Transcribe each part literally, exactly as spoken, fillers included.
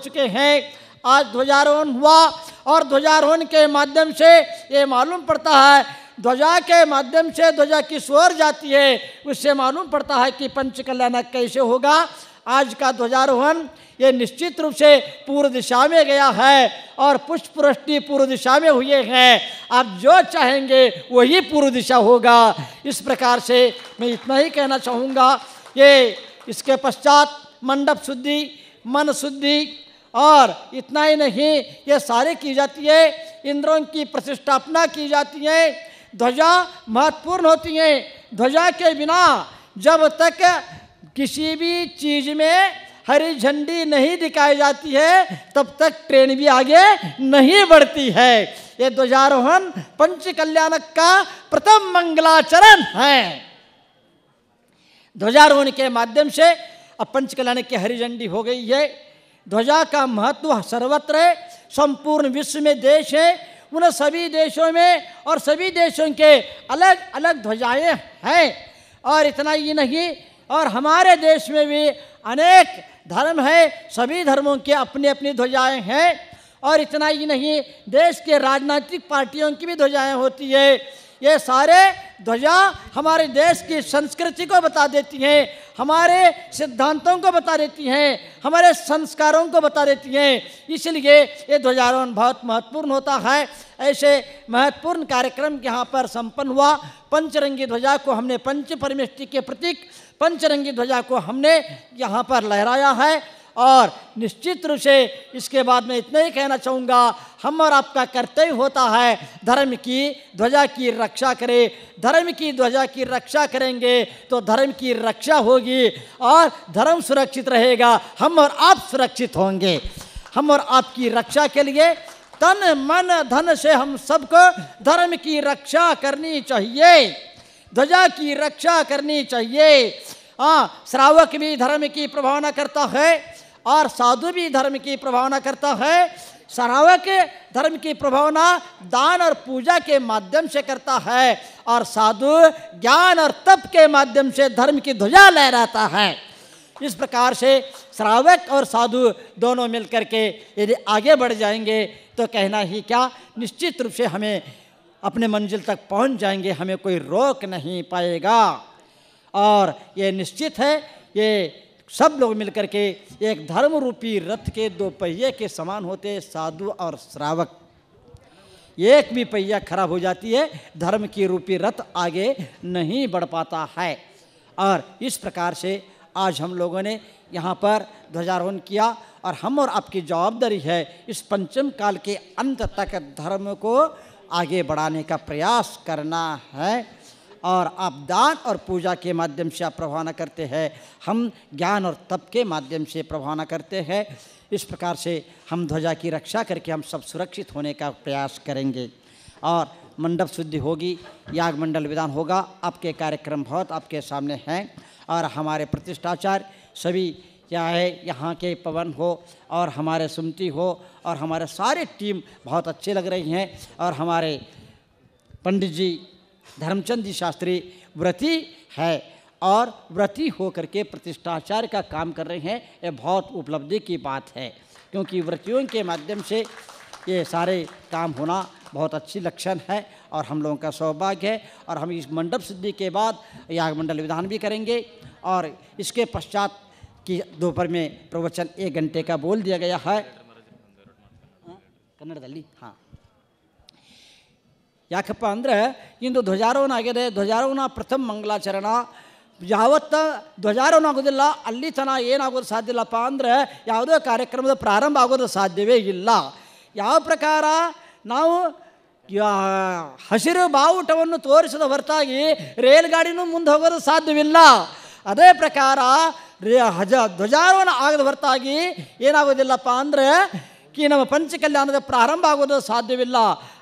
चुके हैं। आज ध्वजारोहण हुआ और ध्वजारोहण के माध्यम से ये मालूम पड़ता है, ध्वजा के माध्यम से ध्वजा किस ओर जाती है, उससे मालूम पड़ता है कि पंच कल्याणक कैसे होगा। आज का ध्वजारोहण ये निश्चित रूप से पूर्व दिशा में गया है और पुष्प वृष्टि पूर्व दिशा में हुए हैं। आप जो चाहेंगे वही पूर्व दिशा होगा। इस प्रकार से मैं इतना ही कहना चाहूँगा। ये इसके पश्चात मंडप शुद्धि, मन शुद्धि और इतना ही नहीं, ये सारे की जाती है। इंद्रों की प्रतिष्ठापना की जाती है। ध्वजा महत्वपूर्ण होती है। ध्वजा के बिना जब तक किसी भी चीज़ में हरी झंडी नहीं दिखाई जाती है तब तक ट्रेन भी आगे नहीं बढ़ती है। ये ध्वजारोहण पंच कल्याणक का प्रथम मंगलाचरण है। ध्वजारोहण के माध्यम से अब पंच कल्याणक की हरी झंडी हो गई है। ध्वजा का महत्व सर्वत्र है। संपूर्ण विश्व में देश है, उन सभी देशों में और सभी देशों के अलग अलग ध्वजाएं हैं। और इतना ही नहीं, और हमारे देश में भी अनेक धर्म है, सभी धर्मों के अपनी अपनी ध्वजाएं हैं। और इतना ही नहीं, देश के राजनीतिक पार्टियों की भी ध्वजाएं होती है। ये सारे ध्वजा हमारे देश की संस्कृति को बता देती हैं, हमारे सिद्धांतों को बता देती हैं, हमारे संस्कारों को बता देती हैं। इसलिए ये ध्वजारोहण बहुत महत्वपूर्ण होता है। ऐसे महत्वपूर्ण कार्यक्रम यहाँ पर संपन्न हुआ। पंचरंगी ध्वजा को हमने पंच परमेष्टि के प्रतीक पंचरंगी ध्वजा को हमने यहाँ पर लहराया है। और निश्चित रूप से इसके बाद मैं इतना ही कहना चाहूँगा, हम और आपका कर्तव्य होता है धर्म की ध्वजा की रक्षा करें। धर्म की ध्वजा की रक्षा करेंगे तो धर्म की रक्षा होगी और धर्म सुरक्षित रहेगा, हम और आप सुरक्षित होंगे। हम और आपकी रक्षा के लिए तन मन धन से हम सबको धर्म की रक्षा करनी चाहिए, ध्वजा की रक्षा करनी चाहिए। हाँ, श्रावक भी धर्म की प्रभावना करता है और साधु भी धर्म की प्रभावना करता है। श्रावक धर्म की प्रभावना दान और पूजा के माध्यम से करता है और साधु ज्ञान और तप के माध्यम से धर्म की ध्वजा लहराता है। इस प्रकार से श्रावक और साधु दोनों मिलकर के यदि आगे बढ़ जाएंगे तो कहना ही क्या, निश्चित रूप से हमें अपने मंजिल तक पहुंच जाएंगे, हमें कोई रोक नहीं पाएगा। और ये निश्चित है, ये सब लोग मिलकर के एक धर्म रूपी रथ के दो पहिए के समान होते हैं, साधु और श्रावक। एक भी पहिया खराब हो जाती है, धर्म की रूपी रथ आगे नहीं बढ़ पाता है। और इस प्रकार से आज हम लोगों ने यहाँ पर ध्वजारोहण किया और हम और आपकी जवाबदारी है इस पंचम काल के अंत तक धर्म को आगे बढ़ाने का प्रयास करना है। और आप दान और पूजा के माध्यम से आप प्रभावना करते हैं, हम ज्ञान और तप के माध्यम से प्रभावना करते हैं। इस प्रकार से हम ध्वजा की रक्षा करके हम सब सुरक्षित होने का प्रयास करेंगे। और मंडप शुद्धि होगी, याग मंडल विधान होगा, आपके कार्यक्रम बहुत आपके सामने हैं। और हमारे प्रतिष्ठाचार्य सभी, चाहे यहाँ के पवन हो और हमारे सुमति हो और हमारे सारे टीम बहुत अच्छे लग रही हैं। और हमारे पंडित जी धर्मचंद जी शास्त्री व्रती है और व्रती हो करके प्रतिष्ठाचार्य का काम कर रहे हैं। ये बहुत उपलब्धि की बात है, क्योंकि व्रतियों के माध्यम से ये सारे काम होना बहुत अच्छी लक्षण है और हम लोगों का सौभाग्य है। और हम इस मंडप सिद्धि के बाद याग मंडल विधान भी करेंगे और इसके पश्चात की दोपहर में प्रवचन एक घंटे का बोल दिया गया है कन्नड़दल्ली। हाँ, ಯಾಕಪ್ಪ ಅಂದರೆ ಇಂದು ಧ್ವಜಾರೋಹಣ ಆಗಿದೆ. ಧ್ವಜಾರೋಹಣ ಪ್ರಥಮ ಮಂಗಲಾಚರಣ. ಯಾವತ್ತ ಧ್ವಜಾರೋಹಣ ಆಗೋದಿಲ್ಲ ಅಲ್ಲಿ ತನಕ ಏನಾಗೋದು ಸಾಧ್ಯ ಇಲ್ಲಪ್ಪ ಅಂದರೆ ಯಾವುದೇ ಕಾರ್ಯಕ್ರಮದ ಪ್ರಾರಂಭ ಆಗೋದು ಸಾಧ್ಯವೇ ಇಲ್ಲ. ಯಾವ ಪ್ರಕಾರ ನಾವು ಹಸಿರು ಬಾವುಟವನ್ನು ತೋರಿಸದ ಹೊರತಾಗಿ ರೇಲ್ಗಾಡಿನೂ ಮುಂದೆ ಹೋಗೋದು ಸಾಧ್ಯವಿಲ್ಲ. ಅದೇ ಪ್ರಕಾರ ರೇ ಹಜ ಧ್ವಜಾರೋಹಣ ಆಗದ ಹೊರತಾಗಿ ಏನಾಗೋದಿಲ್ಲಪ್ಪ ಅಂದರೆ ಕಿ ನಮ್ಮ ಪಂಚಕಲ್ಯಾಣದ ಪ್ರಾರಂಭ ಆಗೋದು ಸಾಧ್ಯವಿಲ್ಲ.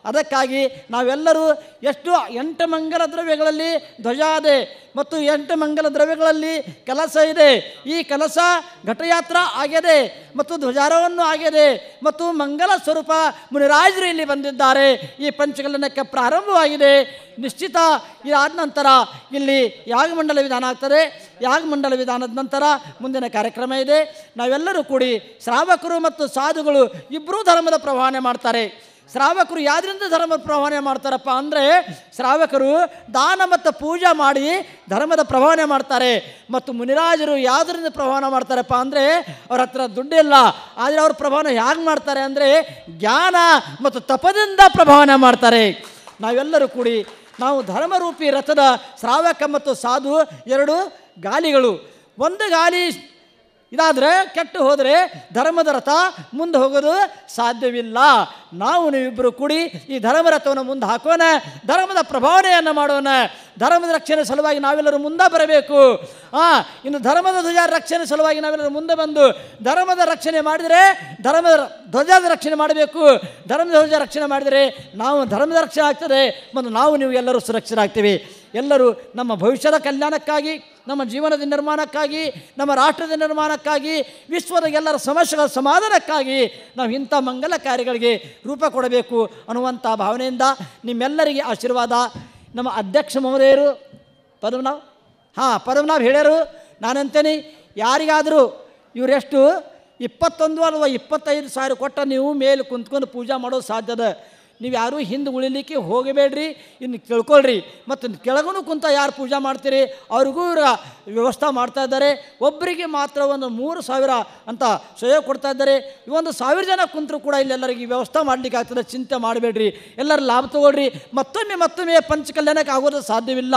ಅದಕ್ಕಾಗಿ ನಾವೆಲ್ಲರೂ ಎಷ್ಟು ಎಂಟು ಮಂಗಲ ದ್ರವ್ಯಗಳಲ್ಲಿ ಧ್ವಜ ಇದೆ ಮತ್ತು ಎಂಟು ಮಂಗಲ ದ್ರವ್ಯಗಳಲ್ಲಿ ಕಲಶ ಇದೆ. ಈ ಕಲಶ ಘಟಯಾತ್ರ ಆಗಿದೆ ಮತ್ತು ಧ್ವಜಾರೋಹವನ್ನು ಆಗಿದೆ ಮತ್ತು ಮಂಗಲ ಸ್ವರೂಪ ಮುನಿರಾಜರು ಇಲ್ಲಿ ಬಂದಿದ್ದಾರೆ. ಈ ಪಂಚಕಲ್ಯಾಣಕ್ಕೆ ಪ್ರಾರಂಭವಾಗಿದೆ. ನಿಶ್ಚಿತ ಇದಾದ ನಂತರ ಇಲ್ಲಿ ಯಾಗಮಂಡಲ ವಿಧಾನ ಆಗ್ತದೆ. ಯಾಗಮಂಡಲ ವಿಧಾನದ ನಂತರ ಮುಂದಿನ ಕಾರ್ಯಕ್ರಮ ಇದೆ. ನಾವೆಲ್ಲರೂ ಕೂಡಿ ಶ್ರಾವಕರು ಮತ್ತು ಸಾಧುಗಳು ಇಬ್ಬರೂ ಧರ್ಮದ ಪ್ರವಹಣೆ ಮಾಡ್ತಾರೆ. ಶ್ರಾವಕರು ಯಾವುದರಿಂದ ಧರ್ಮದ ಪ್ರವಹಣೆ ಮಾಡ್ತಾರಪ್ಪ ಅಂದರೆ, ಶ್ರಾವಕರು ದಾನ ಮತ್ತು ಪೂಜೆ ಮಾಡಿ ಧರ್ಮದ ಪ್ರವಹಣೆ ಮಾಡ್ತಾರೆ. ಮತ್ತು ಮುನಿರಾಜರು ಯಾವುದರಿಂದ ಪ್ರವಹಣೆ ಮಾಡ್ತಾರಪ್ಪ ಅಂದರೆ, ಅವ್ರ ಹತ್ರ ದುಡ್ಡಿಲ್ಲ, ಆದರೆ ಅವ್ರ ಪ್ರವಹಣೆ ಹೇಗೆ ಮಾಡ್ತಾರೆ ಅಂದರೆ ಜ್ಞಾನ ಮತ್ತು ತಪದಿಂದ ಪ್ರವಹಣೆ ಮಾಡ್ತಾರೆ. ನಾವೆಲ್ಲರೂ ಕೂಡಿ ನಾವು ಧರ್ಮರೂಪಿ ರಥದ ಶ್ರಾವಕ ಮತ್ತು ಸಾಧು ಎರಡು ಗಾಲಿಗಳು. ಒಂದು ಗಾಲಿ ಇದಾದರೆ ಕೆಟ್ಟು ಹೋದರೆ ಧರ್ಮದ ರಥ ಮುಂದೆ ಹೋಗೋದು ಸಾಧ್ಯವಿಲ್ಲ. ನಾವು ನೀವಿಬ್ಬರು ಕೂಡಿ ಈ ಧರ್ಮ ರಥವನ್ನು ಮುಂದೆ ಹಾಕೋಣ, ಧರ್ಮದ ಪ್ರಭಾವನೆಯನ್ನು ಮಾಡೋಣ. ಧರ್ಮದ ರಕ್ಷಣೆ ಸಲುವಾಗಿ ನಾವೆಲ್ಲರೂ ಮುಂದೆ ಬರಬೇಕು. ಹಾಂ, ಇನ್ನು ಧರ್ಮದ ಧ್ವಜ ರಕ್ಷಣೆ ಸಲುವಾಗಿ ನಾವೆಲ್ಲರೂ ಮುಂದೆ ಬಂದು ಧರ್ಮದ ರಕ್ಷಣೆ ಮಾಡಿದರೆ ಧರ್ಮದ ಧ್ವಜದ ರಕ್ಷಣೆ ಮಾಡಬೇಕು. ಧರ್ಮದ ಧ್ವಜ ರಕ್ಷಣೆ ಮಾಡಿದರೆ ನಾವು ಧರ್ಮದ ರಕ್ಷಣೆ ಆಗ್ತದೆ ಮತ್ತು ನಾವು ನೀವು ಎಲ್ಲರೂ ಸುರಕ್ಷಿತರಾಗ್ತೀವಿ. ಎಲ್ಲರೂ ನಮ್ಮ ಭವಿಷ್ಯದ ಕಲ್ಯಾಣಕ್ಕಾಗಿ, ನಮ್ಮ ಜೀವನದ ನಿರ್ಮಾಣಕ್ಕಾಗಿ, ನಮ್ಮ ರಾಷ್ಟ್ರದ ನಿರ್ಮಾಣಕ್ಕಾಗಿ, ವಿಶ್ವದ ಎಲ್ಲರ ಸಮಸ್ಯೆಗಳ ಸಮಾಧಾನಕ್ಕಾಗಿ ನಾವು ಇಂಥ ಮಂಗಲ ಕಾರ್ಯಗಳಿಗೆ ರೂಪ ಕೊಡಬೇಕು ಅನ್ನುವಂಥ ಭಾವನೆಯಿಂದ ನಿಮ್ಮೆಲ್ಲರಿಗೆ ಆಶೀರ್ವಾದ. ನಮ್ಮ ಅಧ್ಯಕ್ಷ ಮಹೋದಯರು ಪದ್ಮನಾಭ್ ಹಾಂ ಪದ್ಮನಾಭ್ ಹೇಳ್ಯಾರು. ನಾನಂತೇನೆ ಯಾರಿಗಾದರೂ ಇವರೆಷ್ಟು ಇಪ್ಪತ್ತೊಂದು ಅಥವಾ ಇಪ್ಪತ್ತೈದು ಸಾವಿರ ಕೊಟ್ಟ ನೀವು ಮೇಲೆ ಕುಂತ್ಕೊಂಡು ಪೂಜೆ ಮಾಡೋದು ಸಾಧ್ಯದ. ನೀವು ಯಾರೂ ಹಿಂದೆ ಉಳಿಲಿಕ್ಕೆ ಹೋಗಬೇಡ್ರಿ, ಇನ್ನು ಕೇಳ್ಕೊಳ್ರಿ. ಮತ್ತು ಕೆಳಗೂ ಕುಂತ ಯಾರು ಪೂಜೆ ಮಾಡ್ತೀರಿ ಅವ್ರಿಗೂ ಇವ್ರ ವ್ಯವಸ್ಥೆ ಮಾಡ್ತಾ ಇದ್ದಾರೆ. ಒಬ್ಬರಿಗೆ ಮಾತ್ರ ಒಂದು ಮೂರು ಸಾವಿರ ಅಂತ ಸಹಯೋಗ ಕೊಡ್ತಾ ಇದ್ದಾರೆ. ಒಂದು ಸಾವಿರ ಜನ ಕುಂತರೂ ಕೂಡ ಇಲ್ಲೆಲ್ಲರಿಗೆ ವ್ಯವಸ್ಥೆ ಮಾಡಲಿಕ್ಕೆ ಆಗ್ತದೆ. ಚಿಂತೆ ಮಾಡಬೇಡ್ರಿ, ಎಲ್ಲರೂ ಲಾಭ ತಗೊಳ್ರಿ. ಮತ್ತೊಮ್ಮೆ ಮತ್ತೊಮ್ಮೆ ಪಂಚಕಲ್ಯಾಣಕ್ಕೆ ಆಗೋದು ಸಾಧ್ಯವಿಲ್ಲ.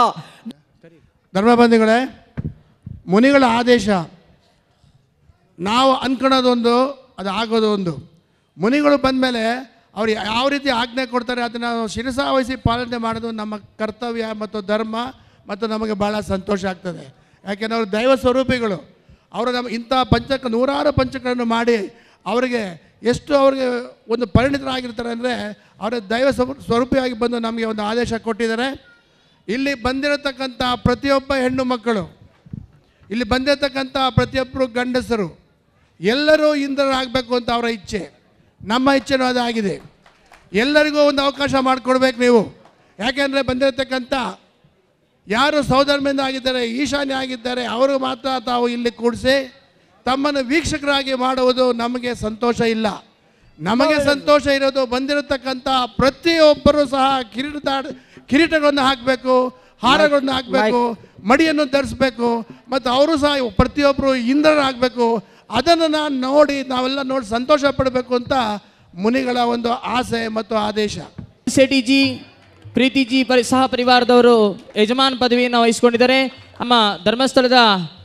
ಧರ್ಮಬಂಧುಗಳೇ, ಮುನಿಗಳ ಆದೇಶ ನಾವು ಅಂದ್ಕೊಳ್ಳೋದೊಂದು, ಅದು ಆಗೋದು ಒಂದು. ಮುನಿಗಳು ಬಂದಮೇಲೆ ಅವ್ರು ಯಾವ ರೀತಿ ಆಜ್ಞೆ ಕೊಡ್ತಾರೆ ಅದನ್ನು ನಾವು ಶಿರಸಾವಹಿಸಿ ಪಾಲನೆ ಮಾಡೋದು ನಮ್ಮ ಕರ್ತವ್ಯ ಮತ್ತು ಧರ್ಮ ಮತ್ತು ನಮಗೆ ಭಾಳ ಸಂತೋಷ ಆಗ್ತದೆ. ಯಾಕೆಂದರೆ ಅವರು ದೈವ ಸ್ವರೂಪಿಗಳು. ಅವರು ನಮ್ಮ ಇಂಥ ಪಂಚಕ ನೂರಾರು ಪಂಚಕಗಳನ್ನು ಮಾಡಿ ಅವರಿಗೆ ಎಷ್ಟು ಅವ್ರಿಗೆ ಒಂದು ಪರಿಣಿತರಾಗಿರ್ತಾರೆ ಅಂದರೆ, ಅವರ ದೈವ ಸ್ವರೂಪಿಯಾಗಿ ಬಂದು ನಮಗೆ ಒಂದು ಆದೇಶ ಕೊಟ್ಟಿದ್ದಾರೆ. ಇಲ್ಲಿ ಬಂದಿರತಕ್ಕಂಥ ಪ್ರತಿಯೊಬ್ಬ ಹೆಣ್ಣು ಮಕ್ಕಳು, ಇಲ್ಲಿ ಬಂದಿರತಕ್ಕಂಥ ಪ್ರತಿಯೊಬ್ಬರು ಗಂಡಸರು ಎಲ್ಲರೂ ಇಂದ್ರರಾಗಬೇಕು ಅಂತ ಅವರ ಇಚ್ಛೆ. ನಮ್ಮ ಇಚ್ಛೆನೂ ಅದಾಗಿದೆ. ಎಲ್ಲರಿಗೂ ಒಂದು ಅವಕಾಶ ಮಾಡಿಕೊಡ್ಬೇಕು ನೀವು. ಯಾಕೆಂದರೆ ಬಂದಿರತಕ್ಕಂಥ ಯಾರು ಸೌಧರ್ಮಿಂದ ಆಗಿದ್ದಾರೆ, ಈಶಾನ್ಯ ಆಗಿದ್ದಾರೆ, ಅವರು ಮಾತ್ರ ತಾವು ಇಲ್ಲಿ ಕೂಡಿಸಿ ತಮ್ಮನ್ನು ವೀಕ್ಷಕರಾಗಿ ಮಾಡುವುದು ನಮಗೆ ಸಂತೋಷ ಇಲ್ಲ. ನಮಗೆ ಸಂತೋಷ ಇರೋದು ಬಂದಿರತಕ್ಕಂಥ ಪ್ರತಿಯೊಬ್ಬರೂ ಸಹ ಕಿರೀಟ ಕಿರೀಟಗಳನ್ನು ಹಾಕಬೇಕು, ಹಾರಗಳನ್ನು ಹಾಕಬೇಕು, ಮಡಿಯನ್ನು ಧರಿಸ್ಬೇಕು ಮತ್ತು ಅವರು ಸಹ ಪ್ರತಿಯೊಬ್ಬರು ಇಂದ್ರರಾಗಬೇಕು. ಅದನ್ನು ನಾನು ನೋಡಿ ನಾವೆಲ್ಲ ನೋಡಿ ಸಂತೋಷ ಪಡಬೇಕು ಅಂತ ಮುನಿಗಳ ಒಂದು ಆಸೆ ಮತ್ತು ಆದೇಶ. ಶೆಟ್ಟಿ ಜಿ, ಪ್ರೀತಿ ಜಿ ಪರಿ ಸಹ ಪರಿವಾರದವರು ಯಜಮಾನ್ ಪದವಿಯನ್ನು ವಹಿಸಿಕೊಂಡಿದ್ದಾರೆ. ನಮ್ಮ ಧರ್ಮಸ್ಥಳದ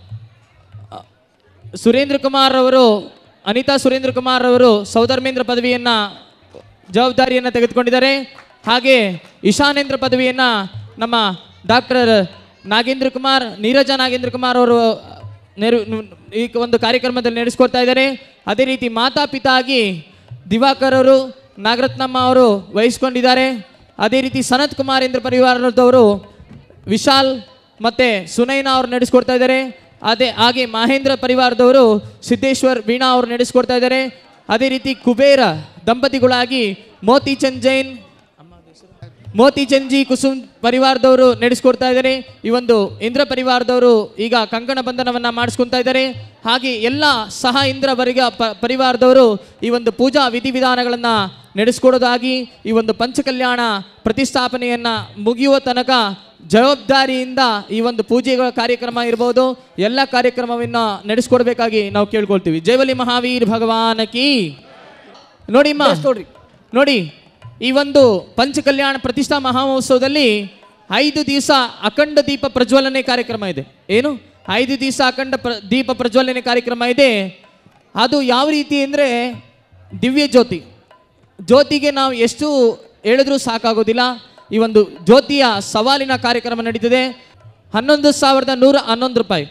ಸುರೇಂದ್ರ ಕುಮಾರ್ ಅವರು, ಅನಿತಾ ಸುರೇಂದ್ರ ಕುಮಾರ್ ಅವರು ಸೌಧರ್ಮೇಂದ್ರ ಪದವಿಯನ್ನು ಜವಾಬ್ದಾರಿಯನ್ನು ತೆಗೆದುಕೊಂಡಿದ್ದಾರೆ. ಹಾಗೆ ಈಶಾನೇಂದ್ರ ಪದವಿಯನ್ನು ನಮ್ಮ ಡಾಕ್ಟರ್ ನಾಗೇಂದ್ರ ಕುಮಾರ್, ನೀರಜ ನಾಗೇಂದ್ರ ಕುಮಾರ್ ಅವರು ನೆರು ಈ ಒಂದು ಕಾರ್ಯಕ್ರಮದಲ್ಲಿ ನಡೆಸ್ಕೊಡ್ತಾ ಇದ್ದಾರೆ. ಅದೇ ರೀತಿ ಮಾತಾಪಿತಾ ಆಗಿ ದಿವಾಕರ್ ಅವರು, ನಾಗರತ್ನಮ್ಮ ಅವರು ವಹಿಸ್ಕೊಂಡಿದ್ದಾರೆ. ಅದೇ ರೀತಿ ಸನತ್ ಕುಮಾರೇಂದ್ರ ಪರಿವಾರದವರು ವಿಶಾಲ್ ಮತ್ತು ಸುನೈನಾ ಅವರು ನಡೆಸ್ಕೊಡ್ತಾ ಇದ್ದಾರೆ. ಅದೇ ಹಾಗೆ ಮಹೇಂದ್ರ ಪರಿವಾರದವರು ಸಿದ್ದೇಶ್ವರ್ ವೀಣಾ ಅವರು ನಡೆಸ್ಕೊಡ್ತಾ ಇದ್ದಾರೆ. ಅದೇ ರೀತಿ ಕುಬೇರ ದಂಪತಿಗಳಾಗಿ ಮೋತಿಚಂದ್ ಜೈನ್, ಮೋತಿಚಂದ್ ಜಿ ಕುಸುಮ್ ಪರಿವಾರದವರು ನಡೆಸ್ಕೊಡ್ತಾ ಇದ್ದಾರೆ. ಈ ಒಂದು ಇಂದ್ರ ಪರಿವಾರದವರು ಈಗ ಕಂಕಣ ಬಂಧನವನ್ನು ಮಾಡಿಸ್ಕೊತಾ ಇದ್ದಾರೆ. ಹಾಗೆ ಎಲ್ಲ ಸಹ ಇಂದ್ರ ವರ್ಗ ಪ ಪರಿವಾರದವರು ಈ ಒಂದು ಪೂಜಾ ವಿಧಿವಿಧಾನಗಳನ್ನು ನಡೆಸ್ಕೊಡೋದಾಗಿ ಈ ಒಂದು ಪಂಚಕಲ್ಯಾಣ ಪ್ರತಿಷ್ಠಾಪನೆಯನ್ನು ಮುಗಿಯುವ ತನಕ ಜವಾಬ್ದಾರಿಯಿಂದ ಈ ಒಂದು ಪೂಜೆಗಳ ಕಾರ್ಯಕ್ರಮ ಇರ್ಬೋದು, ಎಲ್ಲ ಕಾರ್ಯಕ್ರಮವನ್ನು ನಡೆಸ್ಕೊಡ್ಬೇಕಾಗಿ ನಾವು ಕೇಳ್ಕೊಳ್ತೀವಿ. ಜೈವಲಿ ಮಹಾವೀರ್ ಭಗವಾನ್ ಕಿ. ನೋಡಿ ಅಮ್ಮ, ನೋಡಿ ಈ ಒಂದು ಪಂಚಕಲ್ಯಾಣ ಪ್ರತಿಷ್ಠಾ ಮಹಾಮಹೋತ್ಸವದಲ್ಲಿ ಐದು ದಿವಸ ಅಖಂಡ ದೀಪ ಪ್ರಜ್ವಲನೆ ಕಾರ್ಯಕ್ರಮ ಇದೆ. ಏನು ಐದು ದಿವಸ ಅಖಂಡ ಪ್ರ ದೀಪ ಪ್ರಜ್ವಲನೆ ಕಾರ್ಯಕ್ರಮ ಇದೆ. ಅದು ಯಾವ ರೀತಿ ಅಂದರೆ ದಿವ್ಯ ಜ್ಯೋತಿ. ಜ್ಯೋತಿಗೆ ನಾವು ಎಷ್ಟು ಹೇಳಿದ್ರೂ ಸಾಕಾಗೋದಿಲ್ಲ. ಈ ಒಂದು ಜ್ಯೋತಿಯ ಸವಾಲಿನ ಕಾರ್ಯಕ್ರಮ ನಡೀತಿದೆ. ಹನ್ನೊಂದು ಸಾವಿರದ ನೂರ ಹನ್ನೊಂದು ರೂಪಾಯಿ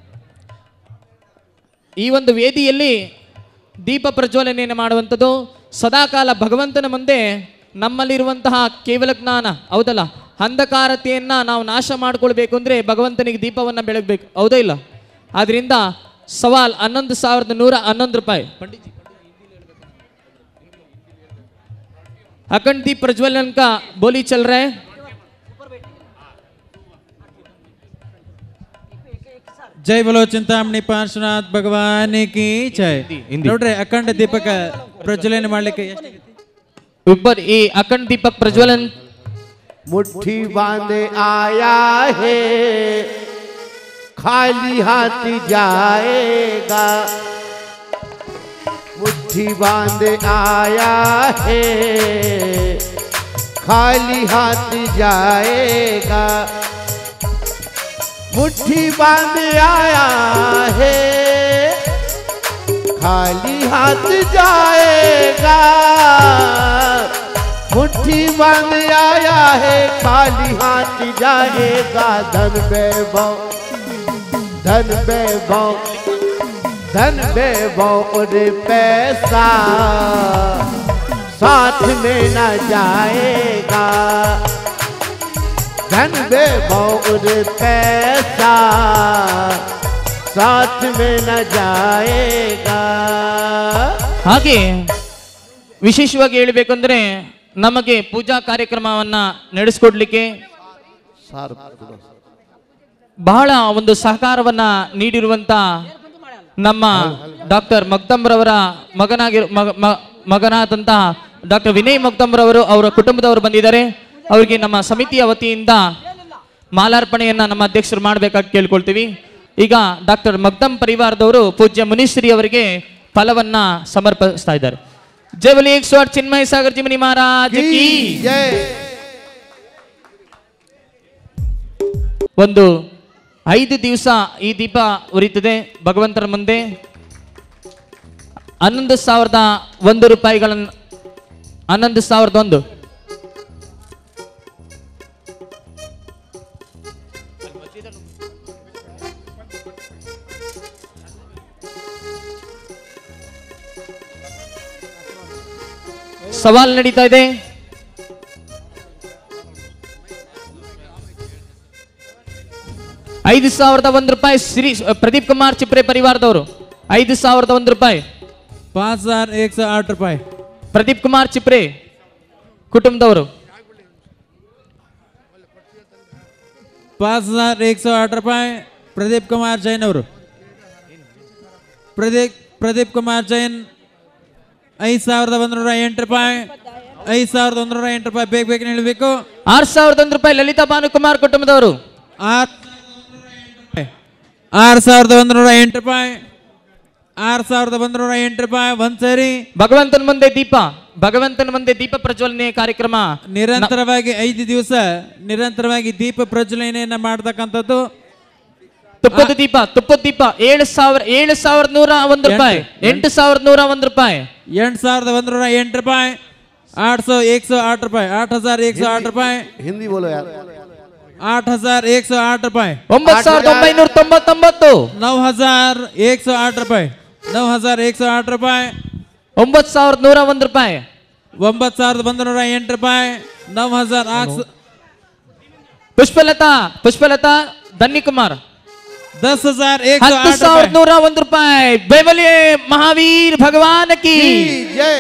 ಈ ಒಂದು ವೇದಿಯಲ್ಲಿ ದೀಪ ಪ್ರಜ್ವಲನೆಯನ್ನು ಮಾಡುವಂಥದ್ದು. ಸದಾಕಾಲ ಭಗವಂತನ ಮುಂದೆ ನಮ್ಮಲ್ಲಿರುವಂತಹ ಕೇವಲ ಜ್ಞಾನ ಹೌದಲ್ಲ, ಅಂಧಕಾರತೆಯನ್ನ ನಾವು ನಾಶ ಮಾಡ್ಕೊಳ್ಬೇಕು ಅಂದ್ರೆ ಭಗವಂತನಿಗೆ ದೀಪವನ್ನ ಬೆಳಗಬೇಕು, ಹೌದಾ ಇಲ್ಲ? ಆದ್ರಿಂದ ಸವಾಲ್ ಹನ್ನೊಂದು ಸಾವಿರದ ನೂರ ಹನ್ನೊಂದು ರೂಪಾಯಿ अखंड दीप प्रज्वलन का बोली चल रहा है। जय बोलो चिंतामणि पार्श्वनाथ भगवान की जय। ನೋಡ್ರಿ ಅಖಂಡ ದೀಪಕ ಪ್ರಜ್ವಲನೆ ಮಾಡಲಿಕ್ಕೆ ऊपर ये अखंड दीपक प्रज्वलन मुट्ठी बांधे आया है खाली हाथ जाएगा, मुट्ठी बांधे आया है खाली हाथ जाएगा, मुट्ठी बांधे आया है खाली हाथ जाएगा, मुट्ठी बांध आया है खाली हाथ जाएगा। धन वैभव धन वैभव धन वैभव और पैसा साथ में न जाएगा, धन वैभव और पैसा साथ में न जाएगा। ಹಾಗೆ ವಿಶೇಷವಾಗಿ ಹೇಳಬೇಕಂದ್ರೆ ನಮಗೆ ಪೂಜಾ ಕಾರ್ಯಕ್ರಮವನ್ನ ನಡೆಸಿಕೊಡ್ಲಿಕ್ಕೆ ಬಹಳ ಒಂದು ಸಹಕಾರವನ್ನ ನೀಡಿರುವಂತ ನಮ್ಮ ಡಾಕ್ಟರ್ ಮಗ್ದಂಬ್ರವರ ಮಗನಾಗಿ ಮಗನಾದಂತಹ ಡಾಕ್ಟರ್ ವಿನಯ್ ಮಗ್ದಂಬ್ರವರು ಅವರ ಕುಟುಂಬದವರು ಬಂದಿದ್ದಾರೆ. ಅವರಿಗೆ ನಮ್ಮ ಸಮಿತಿಯ ವತಿಯಿಂದ ಮಾಲಾರ್ಪಣೆಯನ್ನ ನಮ್ಮ ಅಧ್ಯಕ್ಷರು ಮಾಡಬೇಕಾಗಿ ಕೇಳ್ಕೊಳ್ತೀವಿ. ಈಗ ಡಾಕ್ಟರ್ ಮಗ್ದಂ ಪರಿವಾರದವರು ಪೂಜ್ಯ ಮುನಿಶ್ರೀ ಅವರಿಗೆ ಫಲವನ್ನ ಸಮರ್ಪಿಸ್ತಾ ಇದ್ದಾರೆ. जय बोलिए एक सौ आठ चिन्मय सागर जी मुनि महाराज की जय। ಒಂದು ಐದು ದಿವಸ ಈ ದೀಪ ಉರಿತದೆ ಭಗವಂತನ ಮುಂದೆ. ಹನ್ನೊಂದು ಸಾವಿರದ ಒಂದು ರೂಪಾಯಿಗಳನ್ನು ಹನ್ನೊಂದು ಸಾವಿರದ ಒಂದು ಸವಾಲ್ ನಡೀತಾ ಇದೆ. ಐದು ಸಾವಿರದ ಒಂದು ರೂಪಾಯಿ ಶ್ರೀ ಪ್ರದೀಪ್ ಕುಮಾರ್ ಚಿಪ್ರೆ ಪರಿವಾರದವರು ಐದು ಸಾವಿರದ ಒಂದು ರೂಪಾಯಿ. पाँच हजार एक सौ आठ रुपये ಪ್ರದೀಪ್ ಕುಮಾರ್ ಚಿಪ್ರೆ ಕುಟುಂಬದವರು. पाँच हजार एक सौ आठ रुपये प्रदीप कुमार जैन ಅವರು. ಪ್ರದೀಪ್ ಪ್ರದೀಪ್ ಕುಮಾರ್ ಜೈನ್ ಐದು ಸಾವಿರದ ಒಂದೂರ ಎಂಟು ರೂಪಾಯಿ. ಐದು ಸಾವಿರದ ಒಂದೂರ ಎಂಟು ರೂಪಾಯಿ ಬೇಗ ಬೇಗ ಹೇಳಬೇಕು. ಆರು ಸಾವಿರದ ಒಂದು ರೂಪಾಯಿ ಲಲಿತಾ ಭಾನುಕುಮಾರ್ ಕುಟುಂಬದವರು. ಆರು ಸಾವಿರದ ಒಂದೂರ ಎಂಟು ರೂಪಾಯಿ. ಆರು ಸಾವಿರದ ಒಂದೂರ ಎಂಟು ರೂಪಾಯಿ ಒಂದ್ ಸರಿ. ಭಗವಂತನ ಮುಂದೆ ದೀಪ ಭಗವಂತನ ಮುಂದೆ ದೀಪ ಪ್ರಜ್ವಲನೆ ಕಾರ್ಯಕ್ರಮ ನಿರಂತರವಾಗಿ ಐದು ದಿವಸ ನಿರಂತರವಾಗಿ ದೀಪ ಪ್ರಜ್ವಲನೆಯನ್ನ ಮಾಡತಕ್ಕಂಥದ್ದು. ತುಪ್ಪದ ದೀಪ ತುಪ್ಪದ ದೀಪ ಏಳು ಸಾವಿರ ಏಳು ಸಾವಿರದ ನೂರ ಒಂದು ರೂಪಾಯಿ. ಎಂಟು ಸಾವಿರದ ನೂರ ಒಂದು ರೂಪಾಯಿ. ಎಂಟು ಸಾವಿರದ ಒಂದೂರ ಎಂಟು ರೂಪಾಯಿ. आठ सौ एक सौ आठ रुपए आठ हजार एक सौ आठ रुपए हिंदी बोलो यार। आठ हजार एक सौ आठ रुपए ಒಂಬತ್ತು ಸಾವಿರದ ಒಂಬೈನೂರ ತೊಂಬತ್ತೊಂಬತ್ತು. नौ हजार एक सौ आठ रुपए नौ हजार एक सौ आठ रुपए ಒಂಬತ್ತು ಸಾವಿರದ ನೂರ ಒಂದು ರೂಪಾಯಿ. ಒಂಬತ್ತು ಸಾವಿರದ ಒಂದೂರ ಎಂಟು ರೂಪಾಯಿ. नौ हजार आठ ಪುಷ್ಪಲತಾ ಪುಷ್ಪಲತಾ ಧನ್ಯಕುಮಾರ್ दस हजार एक सौ ಹತ್ತು आठ ಸಾವಿರದ रुपए ನೂರ ಒಂದು ರೂಪಾಯಿ. ಬೆಂಬಲಿ ಮಹಾವೀರ್ ಭಗವಾನ್ ಕಿ जय।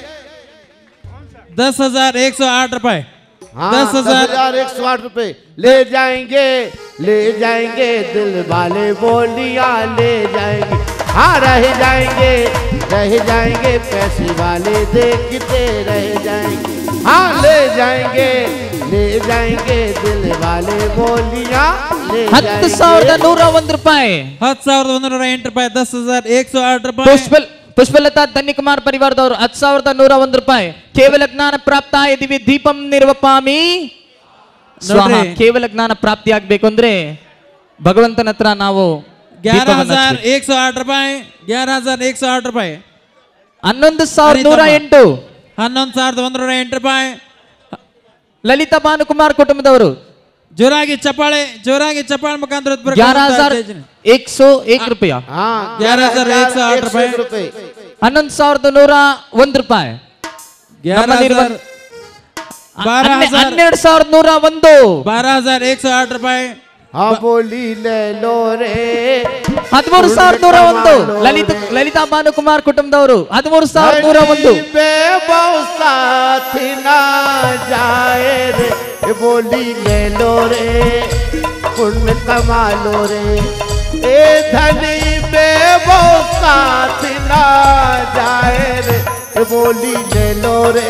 दस हजार एक सौ आठ रुपए हाँ, दस हजार एक सौ आठ रुपए ले जाएंगे ले जाएंगे दिल वाले बोलियां ले जाएंगे। हाँ रह जाएंगे रह जाएंगे पैसे वाले देखते रह जाएंगे। हाँ ले जाएंगे ले जाएंगे दिल वाले बोलियां ले ಹತ್ತು ಸಾವಿರದ ನೂರ ಒಂದು ರೂಪಾಯಿ. ಹತ್ತು ಸಾವಿರದ ಒಂದೂರ ಎಂಟು ರೂಪಾಯಿ. दस हजार एक सौ आठ रुपए ಪುಷ್ಪಲ್ ಪುಷ್ಪಲತಾ ಧನ್ಯಕುಮಾರ್ ಪರಿವಾರದವರು ಹತ್ತು ಸಾವಿರದ ನೂರ ಒಂದು ರೂಪಾಯಿ. ಕೇವಲ ಜ್ಞಾನ ಪ್ರಾಪ್ತಾಯ ದಿವ್ಯ ದೀಪಂ ನಿರ್ವಪಾಮಿ. ಸ್ವಾಹ. ಕೇವಲ ಜ್ಞಾನ ಪ್ರಾಪ್ತಿ ಆಗ್ಬೇಕು ಅಂದ್ರೆ ಭಗವಂತನ ಹತ್ರ ನಾವು ग्यारह हजार एक सौ आठ रुपए ग्यारह हजार एक सौ आठ रुपए ಹನ್ನೊಂದು ಸಾವಿರದ ನೂರ ಎಂಟು. ಹನ್ನೊಂದು ಸಾವಿರದ ಒಂದೂರ ಎಂಟು ರೂಪಾಯಿ. ಲಲಿತಾ ಭಾನುಕುಮಾರ್ ಕುಟುಂಬದವರು ಜೋರಾಗಿ ಚಪ್ಪಾಳೆ ಜೋರಾಗಿ ಚಪ್ಪಾಳೆ ಮುಖಾಂತರ ग्यारह हजार एक सौ एक रुपया. हाँ ग्यारह हजार एक सौ आठ रुपए ಹನ್ನೊಂದು ಸಾವಿರದ ನೂರ ಒಂದು ರೂಪಾಯಿ. ग्यारह हजार बारह हजार ಹನ್ನೆರಡು ಸಾವಿರದ ನೂರ ಒಂದು बारह हजार एक सौ आठ रुपए हाँ बोली ले लो रे ಹದಿಮೂರು ಸಾವಿರದ ನೂರ ಒಂದು ಲಲಿತ ಲಲಿತಾ ಭಾನುಕುಮಾರ್ ಕುಟುಂಬದವರು ಹದಿಮೂರು ಸಾವಿರದ ನೂರ ಒಂದು बेबो साथ ना जाए रे बोली ले लो रे पुण्य कमा लो रे ए धनी बेबो साथ ना जाए रे बोली ले लो रे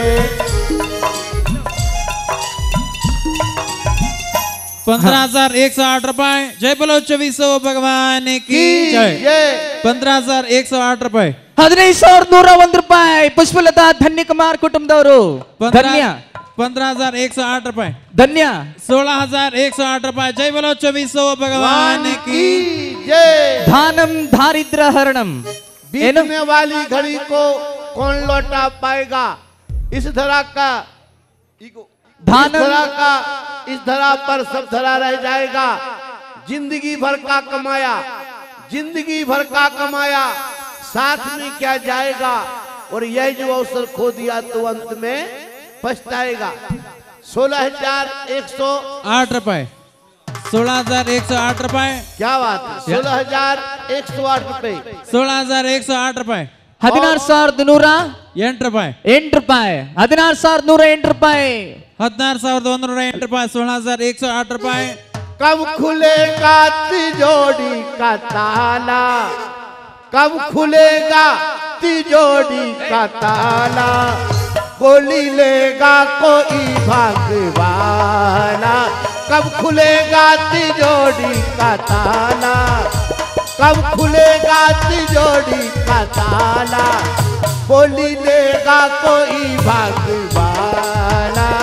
पंद्रह हजार एक सौ आठ रुपए जय बोलो चौबीसो भगवान की जय पंद्रह हजार एक सौ आठ रुपए ಹದಿನೈದು ಸಾವಿರದ ನೂರ ಒಂದು ರೂಪಾಯಿ ಪುಷ್ಪಲತಾ ಧನ್ಯಕುಮಾರ್ ಕುಟುಂಬದವರು ಧನ್ಯ पंद्रह हजार एक सौ आठ रुपए ಧನ್ಯ सोलह हजार एक सौ आठ रुपए जय बोलो चौबीसो भगवान की जय ಧಾನಂ ದಾರಿದ್ರ್ಯ ಹರಣಂ बीतने वाली घड़ी को कौन लौटा पाएगा इस धरा का इस ಧಾನಂ धरा का इस धरा पर सब धरा रह जाएगा जिंदगी भर का कमाया जिंदगी भर का कमाया साथ में क्या जाएगा और यह जो अवसर खो दिया तो अंत में पछताएगा सोलह हजार एक सौ आठ रुपए सोलह हजार एक सौ आठ रुपए क्या बात है सोलह हजार एक सौ आठ रुपए सोलह हजार एक सौ आठ रुपए ಹದಿನಾರು ಸಾವಿರದ ನೂರ ಎಂಟು ರೂಪಾಯಿ ಎಂಟು ರೂಪಾಯಿ ಹದಿನಾರು ಸಾವಿರದ ನೂರ ಎಂಟು ರೂಪಾಯಿ ಹದಿನಾರು ಸಾವಿರದ ಒಂದೂರ ಎಂಟು ರೂಪಾಯಿ सोलह हजार एक सौ आठ रुपए कब खुलेगा तिजोरी का ताला कब खुलेगा तिजोरी का ताला गोली लेगा कोई भागवाला कब खुलेगा तिजोरी का ताला कब खुलेगा तिजोरी का ताला बोली लेगा कोई भागवाला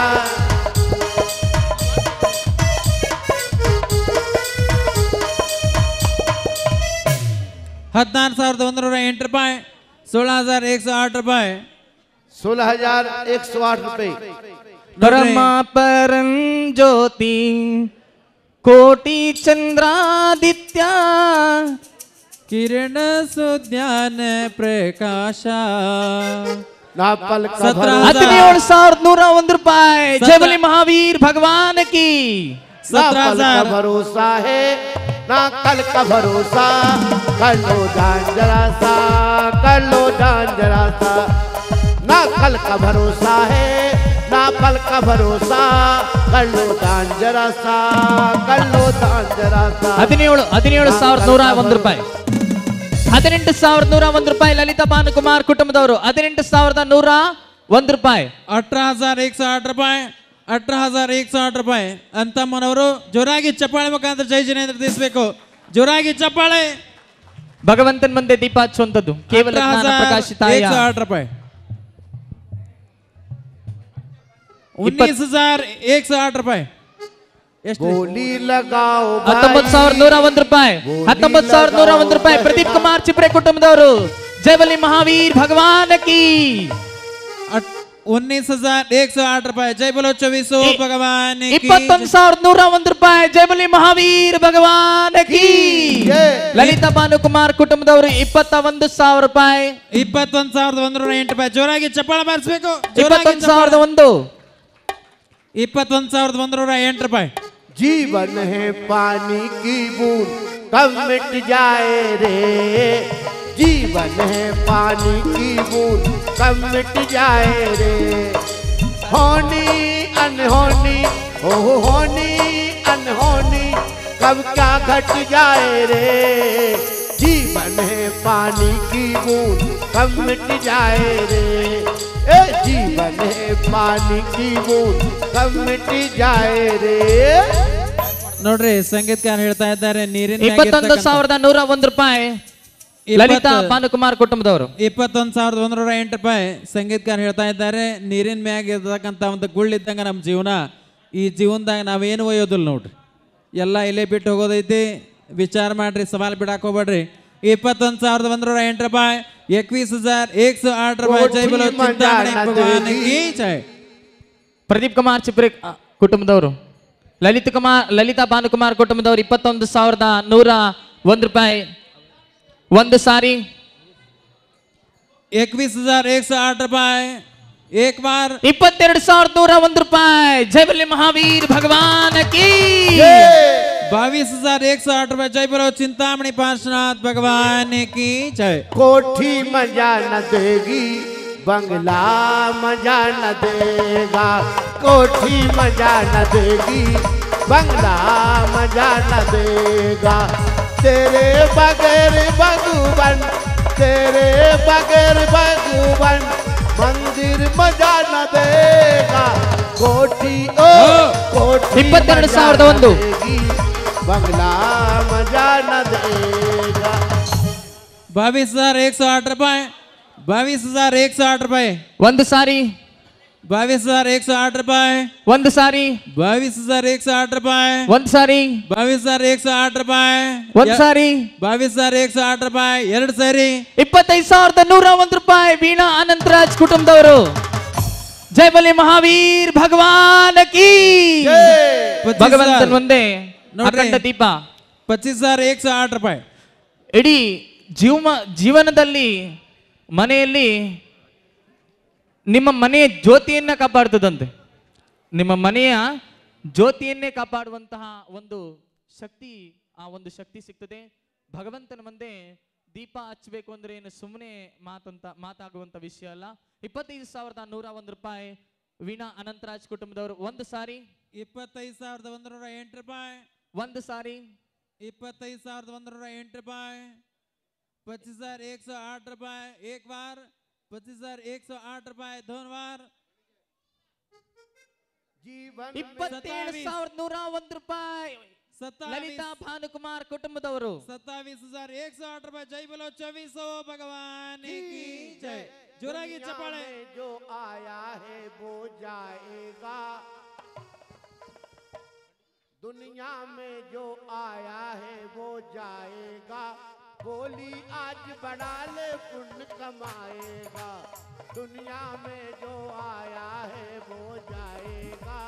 ಹದಿನಾರು ಸಾವಿರದ ಒಂದೂರ ಎಂಟು ರೂಪಾಯಿ सोलह हजार एक सौ आठ रुपए सोलह हजार एक सौ आठ रुपए ಪರಮ ಪರಂ ಜ್ಯೋತಿ ಕೋಟಿ ಚಂದ್ರಾದಿತ್ಯ किरण सुज्ञान प्रकाश ना पल का सत्रह भरोसा ಹದಿನೇಳು ಸಾವಿರದ ನೂರ ಒಂದು ರೂಪಾಯಿ ಜಯಬಲಿ ಮಹಾವೀರ್ ಭಗವಾನ್ ಕಿ ना सत्रह पल का हजार भरोसा है ना कल का भरोसा कर लो दान जरा सा कर लो दान जरा सा ना कल का भरोसा है ना पल का भरोसा कर लो दान जरा सा कर लो दान जरा सा ಹದಿನೇಳು ಹದಿನೇಳು ಸಾವಿರದ ನೂರ ಒಂದು ರೂಪಾಯಿ ಹದಿನೆಂಟು ಸಾವಿರದ ನೂರ ಒಂದು ರೂಪಾಯಿ ಲಲಿತಾ ಭಾನುಕುಮಾರ್ ಕುಟುಂಬದವರು ಹದಿನೆಂಟು ಸಾವಿರದ ನೂರ ಒಂದು ರೂಪಾಯಿ अठारह हजार एक सौ आठ रुपए अठारह हजार एक सौ आठ रुपए ಅಂತಮ್ಮನವರು ಜೋರಾಗಿ ಚಪ್ಪಾಳೆ ಮುಖಾಂತರ ಜೈ ಜಿನೇಂದ್ರ ತಿಳಿಸಬೇಕು ಜೋರಾಗಿ ಚಪ್ಪಾಳೆ ಭಗವಂತನ ಮುಂದೆ ದೀಪ ಹಚ್ಚುವಂತದ್ದು ಕೇವಲ ಜ್ಞಾನ ಪ್ರಕಾಶಿತಾಯ एक सौ आठ रुपए उन्नीस हजार एक सौ आठ रुपए ಎಷ್ಟು बोली लगाओ ಹತ್ತೊಂಬತ್ತು ಸಾವಿರದ ನೂರ ಒಂದು ರೂಪಾಯಿ ಹತ್ತೊಂಬತ್ತು ಸಾವಿರದ ನೂರ ಒಂದು ರೂಪಾಯಿ ಪ್ರದೀಪ್ ಕುಮಾರ್ ಚಿಪ್ರೆ ಕುಟುಂಬದವರು ಜಯಬಲಿ ಮಹಾವೀರ್ ಭಗವಾನ್ ಕಿ उन्नीस हजार एक सौ आठ रुपए जय बोलो चौबीसो भगवान की ಇಪ್ಪತ್ತೊಂದು ಸಾವಿರದ ನೂರ ಒಂದು ರೂಪಾಯಿ ಜಯಬಲಿ ಮಹಾವೀರ್ ಭಗವಾನ್ ಕಿ ಲಲಿತಾ ಭಾನುಕುಮಾರ್ ಕುಟುಂಬದವರು ಇಪ್ಪತ್ತ ಒಂದು ಸಾವಿರ ರೂಪಾಯಿ ಇಪ್ಪತ್ತೊಂದು ಸಾವಿರದ ಒಂದೂರ ಎಂಟು ರೂಪಾಯಿ ಜೋರಾಗಿ ಚಪ್ಪಾಳೆ ಬಾರಿಸಬೇಕು ಇಪ್ಪತ್ತೊಂದು ಸಾವಿರದ ಒಂದು ಇಪ್ಪತ್ತೊಂದು ಸಾವಿರದ ಒಂದೂರ ಎಂಟು ರೂಪಾಯಿ जीवन है पानी की बूंद कब मिट जाए रे जीवन है पानी की बूंद कब मिट जाए रे होनी अनहोनी हो होनी अनहोनी कब क्या घट जाए रे जीवन है पानी की बूंद कब मिट जाए रे ए जीवन है पानी की बूंद कब मिट जाए रे ನೋಡ್ರಿ ಸಂಗೀತಕಾರ ಹೇಳ್ತಾ ಇದ್ದಾರೆ ನೀರಿನ ಇಪ್ಪತ್ತೊಂದು ಸಾವಿರದ ನೂರ ಒಂದು ರೂಪಾಯಿ ಲಲಿತಾ ಭಾನುಕುಮಾರ್ ಕುಟುಂಬದವರು ಇಪ್ಪತ್ತೊಂದು ಸಾವಿರದ ಒಂದೂರ ಎಂಟು ರೂಪಾಯಿ ಸಂಗೀತಕಾರ ಹೇಳ್ತಾ ಇದ್ದಾರೆ ನೀರಿನ ಮ್ಯಾಗ ಇರ್ತಕ್ಕಂಥ ಒಂದು ಗುಳ್ಳಿದ್ದಂಗ ನಮ್ಮ ಜೀವನ ಈ ಜೀವನದಾಗ ನಾವೇನು ಒಯ್ಯೋದಿಲ್ಲ ನೋಡ್ರಿ ಎಲ್ಲ ಇಲ್ಲೇ ಬಿಟ್ಟು ಹೋಗೋದೈತಿ ವಿಚಾರ ಮಾಡ್ರಿ ಸವಾಲ್ ಬಿಡಾಕ್ ಹೋಗ್ಬೇಡ್ರಿ ಇಪ್ಪತ್ತೊಂದು ಸಾವಿರದ ಒಂದೂರ ಎಂಟು ರೂಪಾಯಿ ಇಕ್कीस हजार एक सौ आठ ರೂಪಾಯಿ ಜೈ ಬೋಲೋ ಚಿಂತಾಮಣಿ ಭಗವಾನ್ ಕಿ ಜೈ ಪ್ರದೀಪ್ ಕುಮಾರ್ ಚಿಪ್ರೆ ಅ, ಕುಟುಂಬದವರು ಲಲಿತ್ ಕುಮಾರ್ ಲಲಿತಾ ಭಾನುಕುಮಾರ್ ಕುಟುಂಬದವರು ಇಪ್ಪತ್ತೊಂದು ಸಾವಿರದ ನೂರ ಒಂದು ರೂಪಾಯಿ ಒಂದು ಸಾರಿ इक्कीस हजार एक सौ आठ रुपए एक बार ಇಪ್ಪತ್ತೆರಡು ಸಾವಿರದ ನೂರ ಒಂದು ರೂಪಾಯಿ ಜೈಬಲಿ ಮಹಾವೀರ್ ಭಗವಾನ್ ಕಿ बाईस हजार एक सौ आठ रुपए जय बोलो चिंतामणि पार्श्वनाथ भगवान की जय। कोठी मजा न देगी बंगला मजा न देगा, कोठी मजा न देगी बंगला मजा न देगा, तेरे बगैर भगवान तेरे बगैर भगवान मंदिर मजा न देगा, कोठी ओ कोठी ಇಪ್ಪತ್ತೆರಡು ಸಾವಿರದ ಒಂದು बंगला मजा न देगा। बाईस हजार एक सौ आठ रुपए बाईस हजार एक सौ आठ रुपए ಒಂದು ಸಾರಿ बाईस हजार एक सौ आठ रुपए ಒಂದು ಸಾರಿ बाईस हजार एक सौ आठ रुपए ಒಂದು ಸಾರಿ बाईस हजार एक सौ आठ रुपए ಒಂದು ಸಾರಿ बाईस हजार एक सौ आठ रुपए ಎರಡು ಸಾರಿ ಇಪ್ಪತ್ತೈದು ಸಾವಿರದ ನೂರ ಒಂದು ರೂಪಾಯಿ ವೀಣಾ ಅನಂತರಾಜ್ ಕುಟುಂಬದವರು ಜೈಬಲಿ ಮಹಾವೀರ್ ಭಗವಾನ್ ಕಿ ಭಗವಂತನ ಒಂದೇ ಅಖಂಡ ದೀಪ पच्चीस हजार एक सौ आठ रुपए ಇಡೀ ಜೀವ ಜೀವನದಲ್ಲಿ ಮನೆಯಲ್ಲಿ ನಿಮ್ಮ ಮನೆಯ ಜ್ಯೋತಿಯನ್ನ ಕಾಪಾಡ್ತದಂತೆ, ನಿಮ್ಮ ಮನೆಯ ಜ್ಯೋತಿಯನ್ನೇ ಕಾಪಾಡುವಂತಹ ಒಂದು ಶಕ್ತಿ, ಆ ಒಂದು ಶಕ್ತಿ ಸಿಗ್ತದೆ ಭಗವಂತನ ಮುಂದೆ. ದೀಪ ಹಚ್ಚಬೇಕು ಅಂದ್ರೆ ಏನು ಸುಮ್ಮನೆ ಮಾತಂತ ಮಾತಾಗುವಂತ ವಿಷಯ ಅಲ್ಲ. ಇಪ್ಪತ್ತೈದು ಸಾವಿರದ ನೂರ ಒಂದು ರೂಪಾಯಿ ವೀಣಾ ಅನಂತರಾಜ್ ಕುಟುಂಬದವರು ಒಂದು ಸಾರಿ ಇಪ್ಪತ್ತೈದು ಸಾವಿರದ ಒಂದೂರ ಎಂಟು ರೂಪಾಯಿ ಒಂದು ಸಾರಿ ಇಪ್ಪತ್ತೈದು ಸಾವಿರದ ಒಂದೂರ ಎಂಟು ರೂಪಾಯಿ पच्चीस हजार एक सौ आठ रुपए एक बार पच्चीस हजार एक सौ आठ रुपए दोन बार जीवन ಇಪ್ಪತ್ತೇಳು ಸಾವಿರದ ನೂರ ಒಂದು ರೂಪಾಯಿ ಲಲಿತಾ ಭಾನುಕುಮಾರ್ ಕುಟುಂಬದವರು सत्तावीस हजार एक सौ आठ रुपए जय बोलो चौबीसो भगवान की जय। जोरागी चपाड़े जो आया है वो जाएगा, दुनिया में जो आया है वो जाएगा, बोली आज बढ़ा ले पुण्य कमाएगा, दुनिया में जो आया है वो जाएगा,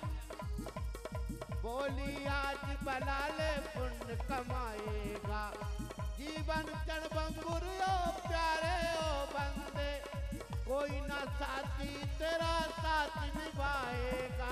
बोली आज बढ़ा ले पुण्य कमाएगा, जीवन चढ़ बंगुर ओ प्यारे ओ बंदे, कोई ना साथी तेरा साथ निभाएगा,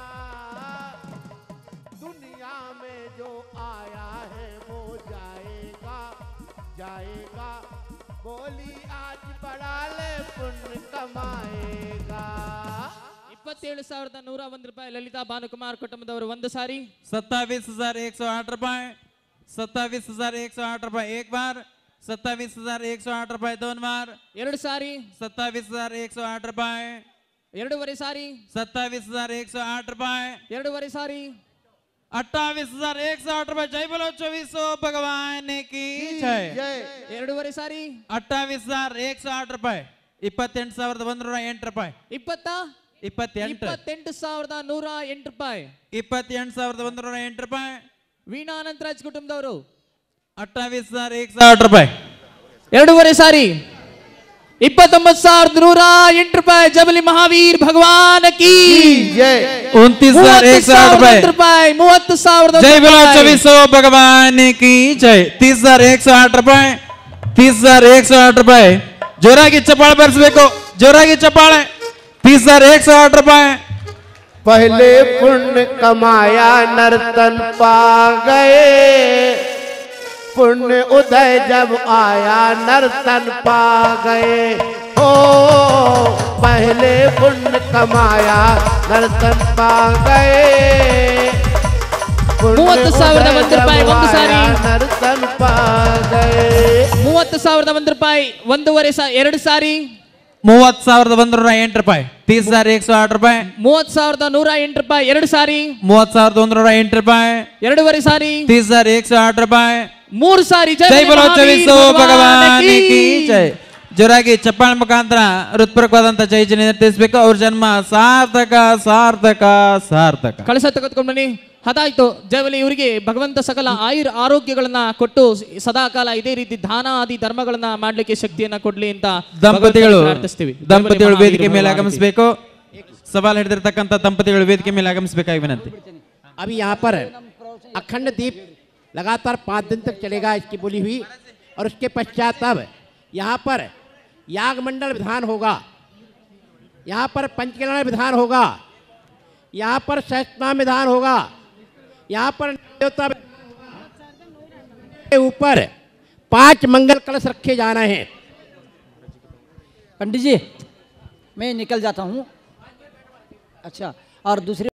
दुनिया में जो आया है वो जाएगा जाएगा, बोली आज बढ़ा ले पुण्य कमाएगा। ಇಪ್ಪತ್ತೇಳು ಸಾವಿರದ ನೂರ ಒಂದು ರೂಪಾಯಿ ಲಲಿತಾ ಭಾನುಕುಮಾರ್ ಕುಟುಂಬದವರು ಒಂದು ಸಾರಿ सत्तावीस हजार एक सौ आठ रुपए सत्तावीस हजार एक सौ आठ रुपए एक बार सत्तावीस हजार एक सौ आठ रुपए दोन बार ಎರಡು ಸಾರಿ सत्तावीस हजार एक सौ आठ रुपए ಎರಡೂವರೆ ಸಾರಿ सत्तावीस हजार एक सौ आठ रुपए ಎರಡೂವರೆ ಸಾರಿ अट्ठावीस हजार एक सौ आठ रुपए जय बोलो चौबीसो भगवान की जय। ಎರಡೂವರೆ ಸಾರಿ अट्ठावीस हजार एक सौ आठ रुपए इಪ್ಪತ್ತೆಂಟು ಸಾವಿರದ ಒಂದೂರ ಎಂಟು ರೂಪಾಯಿ ಇಪ್ಪತ್ತ ಇಪ್ಪತ್ತೆಂಟು ಇಪ್ಪತ್ತೆಂಟು ಸಾವಿರದ ನೂರ ಎಂಟು ರೂಪಾಯಿ ಇಪ್ಪತ್ತೆಂಟು ಸಾವಿರದ ಒಂದೂರ ಎಂಟು ರೂಪಾಯಿ ವೀಣಾ ಅನಂತರಾಜ್ ಕುಟುಂಬದವರು अट्ठावीस हजार एक सौ आठ रुपए ಎರಡೂವರೆ ಸಾರಿ ಇಪ್ಪತ್ತೊಂಬತ್ತು ಸಾವಿರದ ನೂರ ಎಂಟು ರೂಪಾಯಿ ಜಬಲಿ ಮಹಾವೀರ್ ಭಗವಾನ್ ಕಿ उनतीस हजार एक सौ आठ रुपए ರೂಪಾಯಿ ಮೂವತ್ತು ಸಾವಿರದ जय बोलो चौबीसो भगवान की जय। तीस हजार एक सौ आठ रुपए तीस हजार एक सौ आठ रुपए जोरागी चपाಳೆ ಬರ್ಸಬೇಕು जोरागी चपाಳೆ तीस हजार एक सौ आठ रुपए पहले पुण्य कमाया नर्तन पा गए, पुण्य उदय जब आया नर्तन पा गए, ओ पहले पुण्य कमाया नर्तन पा गए, ಮೂವತ್ತು ಸಾವಿರದ ಒಂದು ರೂಪಾಯಿ ಒಂದು ಸಾರಿ नर्तन पा गए, ಮೂವತ್ತು ಸಾವಿರದ ಒಂದು ರೂಪಾಯಿ ಒಂದೂವರೆ ಸಾ ಎರಡು ಸಾರಿ ಮೂವತ್ತು ಸಾವಿರದ ಒಂದೂರ ಎಂಟು ರೂಪಾಯಿ तीस हजार एक सौ आठ रुपए ಮೂವತ್ತು ಸಾವಿರದ ನೂರ ಎಂಟು ರೂಪಾಯಿ ಎರಡು ಸಾರಿ ಮೂವತ್ತು ಸಾವಿರದ ಒಂದೂರ ಎಂಟು ರೂಪಾಯಿ ಎರಡೂವರೆ ಸಾರಿ तीस हजार एक सौ आठ रुपए ಮೂರು ಸಾರಿ जय बोलो चौबीसो भगवान की जय। जोरागी ಚಪ್ಪಾಳೆ ಮುಖಾಂತರ ಹೃತ್ಪೂರ್ವಕವಾದಂತ ಜೈ ಜನ ನಿರ್ತಿಸಬೇಕು. ಅವ್ರ ಜನ್ಮ ಸಾರ್ಥಕ ಸಾರ್ಥಕ ಸಾರ್ಥಕ. ಕಳಸ ತೆಗೆದುಕೊಂಡು ಬನ್ನಿ. ಅದಾಯ್ತು ಜಯವಲಿ ಇವರಿಗೆ ಭಗವಂತ ಸಕಲ ಆಯುರ್ ಆರೋಗ್ಯಗಳನ್ನ ಕೊಟ್ಟು ಸದಾ ಕಾಲ ಇದೇ ರೀತಿ ದಾನ ಆದಿ ಧರ್ಮಗಳನ್ನ ಮಾಡ್ಲಿಕ್ಕೆ ಶಕ್ತಿಯನ್ನ ಕೊಡ್ಲಿ ಅಂತ ದಂಪತಿಗಳು ಪ್ರಾರ್ಥಿಸ್ತೀವಿ. ದಂಪತಿಗಳು ವೇದಿಕೆ ಮೇಲೆ ಆಗಮಿಸಬೇಕು. ಸವಾಲ್ ಹಿಡಿದಿರ್ತಕ್ಕಂಥ ದಂಪತಿಗಳು ವೇದಿಕೆ ಮೇಲೆ ಆಗಮಿಸಬೇಕಾಗಿ ವಿನಂತಿ. अभी यहाँ पर अखंड दीप लगातार पाँच दिन तक चलेगा इसकी बोली हुई, और उसके पश्चात अब यहाँ पर याग मंडल विधान होगा। यहाँ पर पंचकल्याण विधान होगा, यहाँ पर सहस्त्रनाम विधान होगा, यहाँ पर देवता के ऊपर पांच मंगल कलश रखे जाना है। पंडित जी मैं निकल जाता हूँ। अच्छा, और दूसरी